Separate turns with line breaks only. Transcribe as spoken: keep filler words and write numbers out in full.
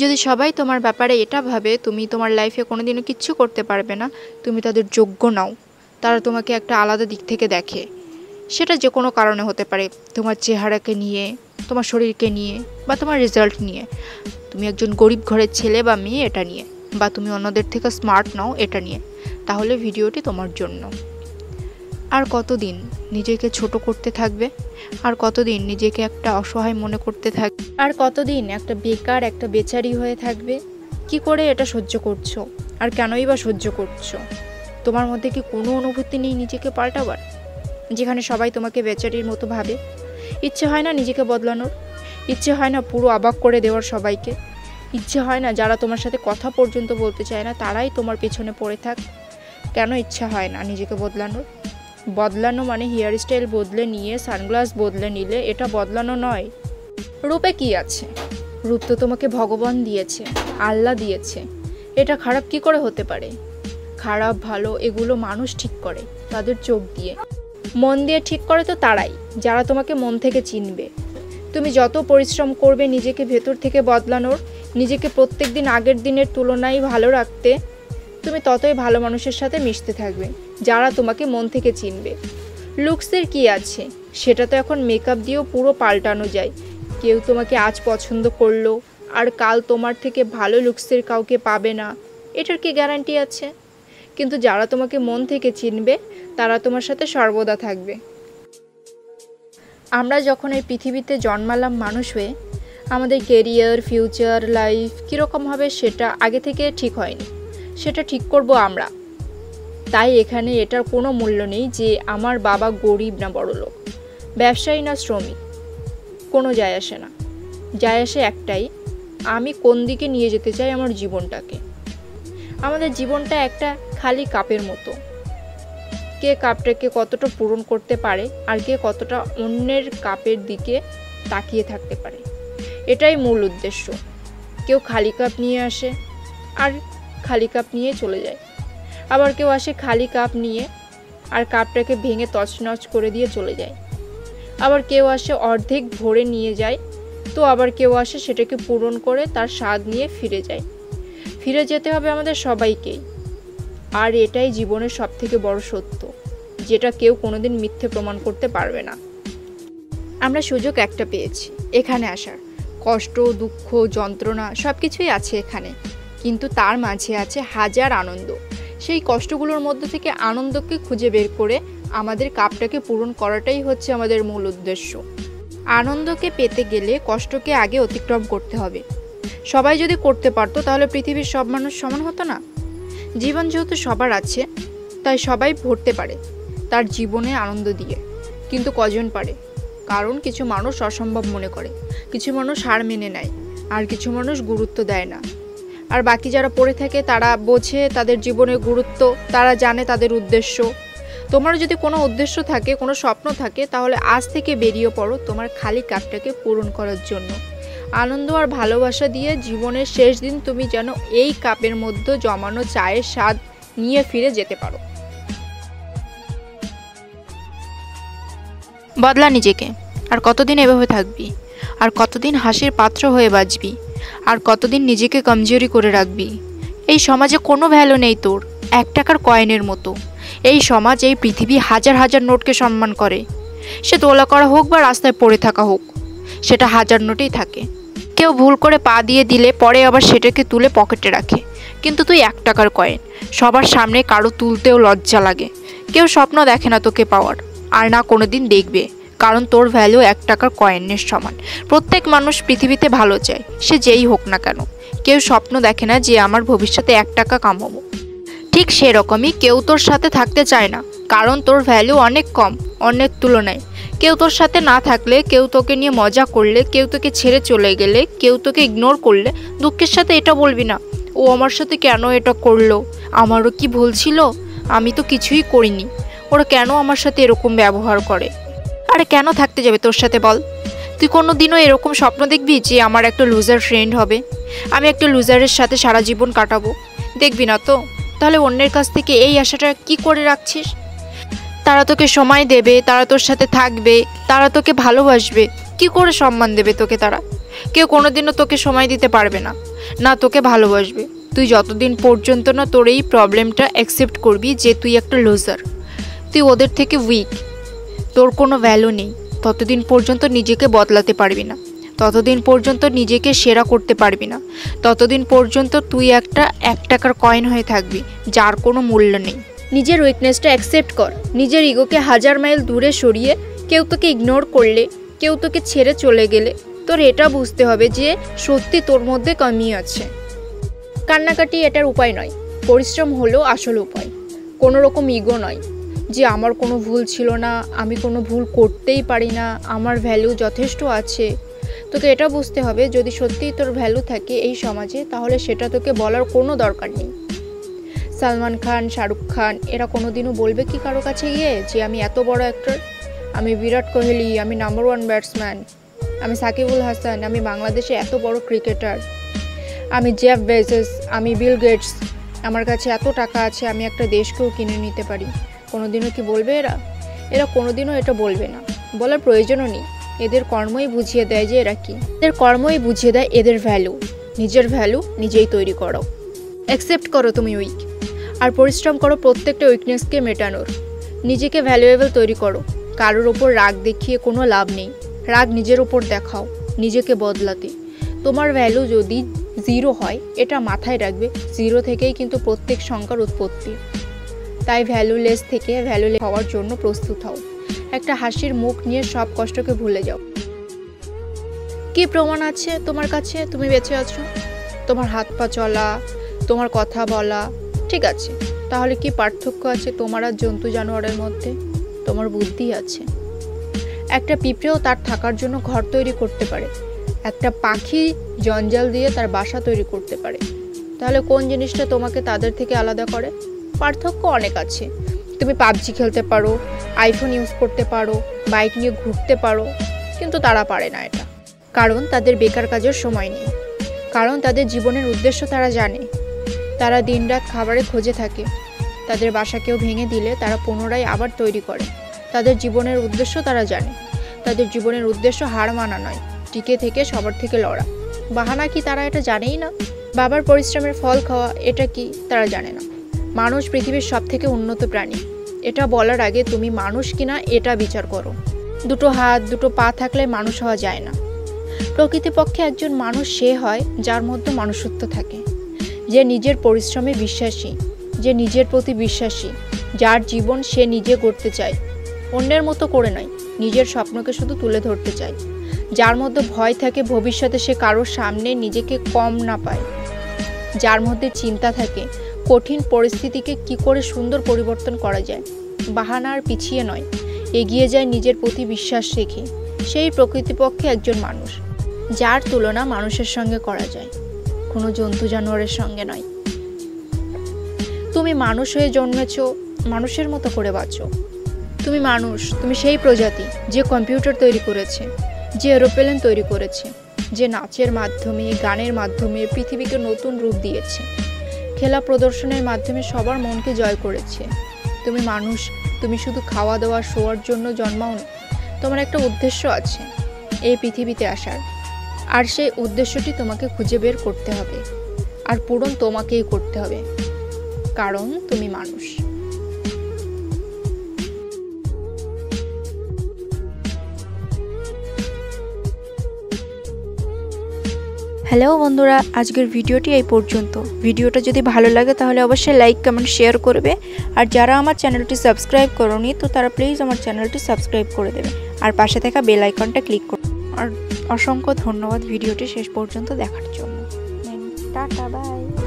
যদি সবাই তোমার ব্যাপারে এটা ভাবে তুমি তোমার লাইফে কোনোদিনও কিচ্ছু করতে পারবে না, তুমি তাদের যোগ্য নাও, তারা তোমাকে একটা আলাদা দিক থেকে দেখে, সেটা যে কোনো কারণে হতে পারে, তোমার চেহারাকে নিয়ে, তোমার শরীরকে নিয়ে, বা তোমার রেজাল্ট নিয়ে, তুমি একজন গরিব ঘরের ছেলে বা মেয়ে এটা নিয়ে, বা তুমি অন্যদের থেকে স্মার্ট নাও এটা নিয়ে, তাহলে ভিডিওটি তোমার জন্য। আর কতদিন নিজেকে ছোট করতে থাকবে, আর কতদিন নিজেকে একটা অসহায় মনে করতে থাকবে, আর কতদিন একটা বেকার একটা বেচারি হয়ে থাকবে? কি করে এটা সহ্য করছো, আর কেনই বা সহ্য করছো? তোমার মধ্যে কি কোনো অনুভূতি নেই নিজেকে পাল্টাবার, যেখানে সবাই তোমাকে বেচারির মতো ভাবে? ইচ্ছে হয় না নিজেকে বদলানোর? ইচ্ছে হয় না পুরো অবাক করে দেওয়ার সবাইকে? ইচ্ছে হয় না যারা তোমার সাথে কথা পর্যন্ত বলতে চায় না তারাই তোমার পেছনে পড়ে থাক? কেন ইচ্ছা হয় না নিজেকে বদলানোর? বদলানো মানে হেয়ার স্টাইল বদলে নিয়ে, সানগ্লাস বদলে নিলে এটা বদলানো নয়। রূপে কি আছে? রূপ তো তোমাকে ভগবান দিয়েছে, আল্লাহ দিয়েছে, এটা খারাপ কি করে হতে পারে? খারাপ ভালো এগুলো মানুষ ঠিক করে তাদের চোখ দিয়ে, মন দিয়ে ঠিক করে তো তারাই যারা তোমাকে মন থেকে চিনবে। তুমি যত পরিশ্রম করবে নিজেকে ভেতর থেকে বদলানোর, নিজেকে প্রত্যেক দিন আগের দিনের তুলনায় ভালো রাখতে, তুমি ততই ভালো মানুষের সাথে মিশতে থাকবে যারা তোমাকে মন থেকে চিনবে। লুকসের কি আছে? সেটা তো এখন মেকআপ দিয়েও পুরো পাল্টানো যায়। কেউ তোমাকে আজ পছন্দ করলো আর কাল তোমার থেকে ভালো লুকসের কাউকে পাবে না, এটার কি গ্যারান্টি আছে? কিন্তু যারা তোমাকে মন থেকে চিনবে তারা তোমার সাথে সর্বদা থাকবে। আমরা যখন এই পৃথিবীতে জন্মালাম মানুষ হয়ে, আমাদের কেরিয়ার, ফিউচার, লাইফ কীরকম হবে সেটা আগে থেকে ঠিক হয়নি, সেটা ঠিক করব আমরা। তাই এখানে এটার কোনো মূল্য নেই যে আমার বাবা গরিব না বড়লোক, ব্যবসায়ী না শ্রমিক, কোনো যায় আসে না। যায় আসে একটাই, আমি কোন দিকে নিয়ে যেতে চাই আমার জীবনটাকে। আমাদের জীবনটা একটা খালি কাপের মতো, কে কাপটাকে কতটা পূরণ করতে পারে আর কে কতটা অন্যের কাপের দিকে তাকিয়ে থাকতে পারে, এটাই মূল উদ্দেশ্য। কেউ খালি কাপ নিয়ে আসে আর খালি কাপ নিয়ে চলে যায়, আবার কেউ আসে খালি কাপ নিয়ে আর কাপটাকে ভেঙে তছনছ করে দিয়ে চলে যায়, আবার কেউ আসে অর্ধেক ভরে নিয়ে যায়, তো আবার কেউ আসে সেটাকে পূরণ করে তার স্বাদ নিয়ে ফিরে যায়। ফিরে যেতে হবে আমাদের সবাইকেই, আর এটাই জীবনের সবথেকে বড় সত্য, যেটা কেউ কোনোদিন মিথ্যে প্রমাণ করতে পারবে না। আমরা সুযোগ একটা পেয়েছি এখানে আসার, কষ্ট, দুঃখ, যন্ত্রণা সব কিছুই আছে এখানে, কিন্তু তার মাঝে আছে হাজার আনন্দ। সেই কষ্টগুলোর মধ্যে থেকে আনন্দকে খুঁজে বের করে আমাদের কাপটাকে পূরণ করাটাই হচ্ছে আমাদের মূল উদ্দেশ্য। আনন্দকে পেতে গেলে কষ্টকে আগে অতিক্রম করতে হবে। সবাই যদি করতে পারতো তাহলে পৃথিবীর সব মানুষ সমান হতো না। জীবন যেহেতু সবার আছে, তাই সবাই ভরতে পারে তার জীবনে আনন্দ দিয়ে, কিন্তু কজন পারে? কারণ কিছু মানুষ অসম্ভব মনে করে, কিছু মানুষ হার মেনে নেয়, আর কিছু মানুষ গুরুত্ব দেয় না। আর বাকি যারা পড়ে থাকে তারা বোঝে তাদের জীবনের গুরুত্ব, তারা জানে তাদের উদ্দেশ্য। তোমার যদি কোনো উদ্দেশ্য থাকে, কোনো স্বপ্ন থাকে, তাহলে আজ থেকে বেরিয়ে পড়ো তোমার খালি কাপটাকে পূরণ করার জন্য। আনন্দ আর ভালোবাসা দিয়ে জীবনের শেষ দিন তুমি যেন এই কাপের মধ্যে জমানো চায়ের স্বাদ নিয়ে ফিরে যেতে পারো। বদলা নিজেকে। আর কতদিন এভাবে থাকবি? আর কতদিন হাসির পাত্র হয়ে বাঁচবি? আর কতদিন নিজেকে কমজোরি করে রাখবি? এই সমাজে কোনো ভ্যালু নেই তোর, এক টাকার কয়েনের মতো। এই সমাজ, এই পৃথিবী হাজার হাজার নোটকে সম্মান করে, সে তোলা করা হোক বা রাস্তায় পড়ে থাকা হোক, সেটা হাজার নোটেই থাকে। কেউ ভুল করে পা দিয়ে দিলে পরে আবার সেটাকে তুলে পকেটে রাখে, কিন্তু তুই এক টাকার কয়েন, সবার সামনে কারো তুলতেও লজ্জা লাগে। কেউ স্বপ্ন দেখে না তোকে পাওয়ার, আর না কোনো দিন দেখবে, কারণ তোর ভ্যালু এক টাকার কয়েনের সমান। প্রত্যেক মানুষ পৃথিবীতে ভালো চায়, সে যেই হোক না কেন। কেউ স্বপ্ন দেখে না যে আমার ভবিষ্যতে এক টাকা কামাবো। ঠিক সেরকমই কেউ তোর সাথে থাকতে চায় না, কারণ তোর ভ্যালু অনেক কম অন্যের তুলনায়। কেউ তোর সাথে না থাকলে, কেউ তোকে নিয়ে মজা করলে, কেউ তোকে ছেড়ে চলে গেলে, কেউ তোকে ইগনোর করলে, দুঃখের সাথে এটা বলবি না, ও আমার সাথে কেন এটা করলো, আমারও কি ভুল ছিল, আমি তো কিছুই করিনি, ওরা কেন আমার সাথে এরকম ব্যবহার করে। আরে কেন থাকতে যাবে তোর সাথে বল? তুই কোনো দিনও এরকম স্বপ্ন দেখবি যে আমার একটা লুজার ফ্রেন্ড হবে, আমি একটা লুজারের সাথে সারা জীবন কাটাবো? দেখবি না তো। তাহলে অন্যের কাছ থেকে এই আশাটা কি করে রাখছিস? তারা তোকে সময় দেবে, তারা তোর সাথে থাকবে, তারা তোকে ভালোবাসবে, কি করে সম্মান দেবে তোকে তারা? কেউ কোনোদিনও তোকে সময় দিতে পারবে না, না তোকে ভালোবাসবে। তুই যতদিন পর্যন্ত না তোর এই প্রবলেমটা অ্যাকসেপ্ট করবি যে তুই একটা লুজার, তুই ওদের থেকে উইক, তোর কোনো ভ্যালু নেই, ততদিন পর্যন্ত নিজেকে বদলাতে পারবি না, ততদিন পর্যন্ত নিজেকে সেরা করতে পারবি না, ততদিন পর্যন্ত তুই একটা এক টাকার কয়েন হয়ে থাকবি যার কোনো মূল্য নেই। নিজের উইকনেসটা অ্যাকসেপ্ট কর। নিজের ইগোকে হাজার মাইল দূরে সরিয়ে কেউ তোকে ইগনোর করলে, কেউ তোকে ছেড়ে চলে গেলে তোর এটা বুঝতে হবে যে সত্যি তোর মধ্যে কমি আছে। কান্নাকাটি এটার উপায় নয়, পরিশ্রম হলো আসল উপায়। কোনো রকম ইগো নয় যে আমার কোনো ভুল ছিল না, আমি কোনো ভুল করতেই পারি না, আমার ভ্যালু যথেষ্ট আছে। তোকে এটা বুঝতে হবে যদি সত্যিই তোর ভ্যালু থাকে এই সমাজে, তাহলে সেটা তোকে বলার কোনো দরকার নেই। সালমান খান, শাহরুখ খান এরা কোনোদিনও বলবে কি কারো কাছে গিয়ে যে আমি এত বড় অ্যাক্টর, আমি বিরাট কোহলি, আমি নাম্বার ওয়ান ব্যাটসম্যান, আমি সাকিবুল হাসান, আমি বাংলাদেশে এত বড় ক্রিকেটার, আমি জেফ বেজোস, আমি বিল গেটস, আমার কাছে এত টাকা আছে, আমি একটা দেশকেও কিনে নিতে পারি। কোনোদিনও কি বলবে এরা? এরা কোনোদিনও এটা বলবে না, বলার প্রয়োজনও নেই। এদের কর্মই বুঝিয়ে দেয় যে এরা কি। এদের কর্মই বুঝিয়ে দেয় এদের ভ্যালু। নিজের ভ্যালু নিজেই তৈরি করো। অ্যাকসেপ্ট করো তুমি উইক, আর পরিশ্রম করো প্রত্যেকটা উইকনেসকে মেটানোর। নিজেকে ভ্যালুয়েবল তৈরি করো। কারোর ওপর রাগ দেখিয়ে কোনো লাভ নেই, রাগ নিজের ওপর দেখাও নিজেকে বদলাতে। তোমার ভ্যালু যদি জিরো হয় এটা মাথায় রাখবে, জিরো থেকেই কিন্তু প্রত্যেক সংখ্যার উৎপত্তি। তাই ভ্যালুলেস থেকে ভ্যালুলেস হওয়ার জন্য প্রস্তুত হও। একটা হাসির মুখ নিয়ে সব কষ্টকে ভুলে যাও। কি প্রমাণ আছে তোমার কাছে তুমি বেঁচে আছো? তোমার হাত পা চলা, তোমার কথা বলা, ঠিক আছে, তাহলে কি পার্থক্য আছে তোমার আর জন্তু জানোয়ারের মধ্যে? তোমার বুদ্ধি আছে। একটা পিঁপড়েও তার থাকার জন্য ঘর তৈরি করতে পারে, একটা পাখি জঞ্জাল দিয়ে তার বাসা তৈরি করতে পারে। তাহলে কোন জিনিসটা তোমাকে তাদের থেকে আলাদা করে? পার্থক্য অনেক আছে। তুমি পাবজি খেলতে পারো, আইফোন ইউজ করতে পারো, বাইক নিয়ে ঘুরতে পারো, কিন্তু তারা পারে না এটা। কারণ তাদের বেকার কাজের সময় নেই, কারণ তাদের জীবনের উদ্দেশ্য তারা জানে। তারা দিনরাত খাবারের খোঁজে থাকে। তাদের বাসা কেউ ভেঙে দিলে তারা পুনরায় আবার তৈরি করে। তাদের জীবনের উদ্দেশ্য তারা জানে। তাদের জীবনের উদ্দেশ্য হার মানা নয়, টিকে থেকে সবার থেকে লড়া। বাহানা কি তারা এটা জানেই না? বাবার পরিশ্রমের ফল খাওয়া এটা কি তারা জানে না? মানুষ পৃথিবীর সব থেকে উন্নত প্রাণী। এটা বলার আগে তুমি মানুষ কিনা এটা বিচার করো। দুটো হাত দুটো পা থাকলে মানুষ হওয়া যায় না। প্রকৃতপক্ষে একজন মানুষ সে হয় যার মধ্যে মনুষ্যত্ব থাকে, যে নিজের পরিশ্রমে বিশ্বাসী, যে নিজের প্রতি বিশ্বাসী, যার জীবন সে নিজে গড়তে চায়, অন্যের মতো করে নয়, নিজের স্বপ্নকে শুধু তুলে ধরতে চায়, যার মধ্যে ভয় থাকে ভবিষ্যতে সে কারোর সামনে নিজেকে কম না পায়, যার মধ্যে চিন্তা থাকে কঠিন পরিস্থিতিকে কি করে সুন্দর পরিবর্তন করা যায়, বাহানা আর পিছিয়ে নয়, এগিয়ে যায় নিজের প্রতি বিশ্বাস রেখে, সেই প্রকৃতপক্ষে একজন মানুষ, যার তুলনা মানুষের সঙ্গে করা যায়, কোনো জন্তু জানোয়ারের সঙ্গে নয়। তুমি মানুষ হয়ে জন্মেছ, মানুষের মতো করে বাঁচো। তুমি মানুষ, তুমি সেই প্রজাতি যে কম্পিউটার তৈরি করেছে, যে এরোপ্লেন তৈরি করেছে, যে নাচের মাধ্যমে, গানের মাধ্যমে পৃথিবীকে নতুন রূপ দিয়েছে, খেলা প্রদর্শনের মাধ্যমে সবার মনকে জয় করেছে। তুমি মানুষ, তুমি শুধু খাওয়া দাওয়া শোয়ার জন্য জন্মাও না, তোমার একটা উদ্দেশ্য আছে এই পৃথিবীতে আসার, আর সেই উদ্দেশ্যটি তোমাকে খুঁজে বের করতে হবে, আর পূরণ তোমাকেই করতে হবে, কারণ তুমি মানুষ। হ্যালো বন্ধুরা, আজকের ভিডিওটি এই পর্যন্ত। ভিডিওটা যদি ভালো লাগে তাহলে অবশ্যই লাইক কমেন্ট শেয়ার করবে, আর যারা আমার চ্যানেলটি সাবস্ক্রাইব করোনি তো তারা প্লিজ আমার চ্যানেলটি সাবস্ক্রাইব করে দেবে, আর পাশে থাকা বেল আইকনটা ক্লিক করো। আর অসংখ্য ধন্যবাদ ভিডিওটি শেষ পর্যন্ত দেখার জন্য। Tata, by.